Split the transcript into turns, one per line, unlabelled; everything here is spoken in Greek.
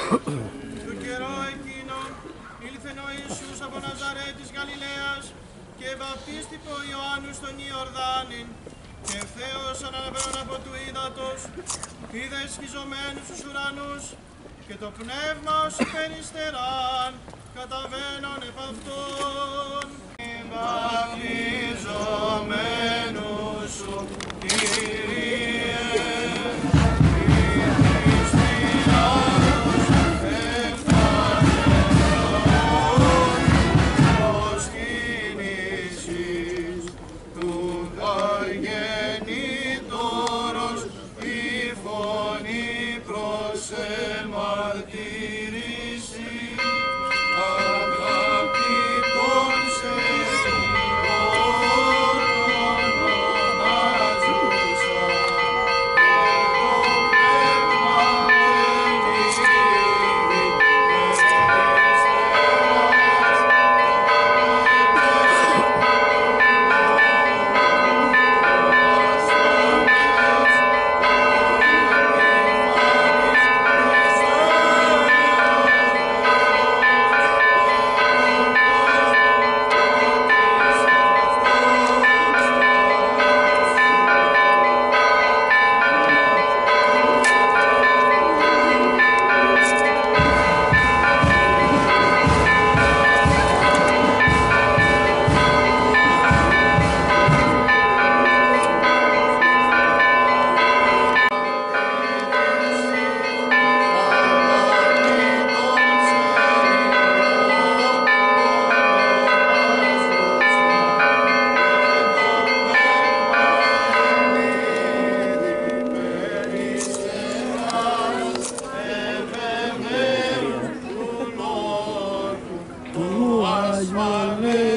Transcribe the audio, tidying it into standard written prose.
Του καιρό εκείνο ήλθεν ο Ιησούς από Ναζαρέ της Γαλιλαίας και βαπτίστηκε ο Ιωάννου στον Ιορδάνην και ευθέως αναπέραν από του ύδατος είδε σχιζωμένους τους ουρανούς και το πνεύμα ως υπεριστεράν καταβαίνον επ' αυτόν. Βαπτιζομένους σου, Κύριε, say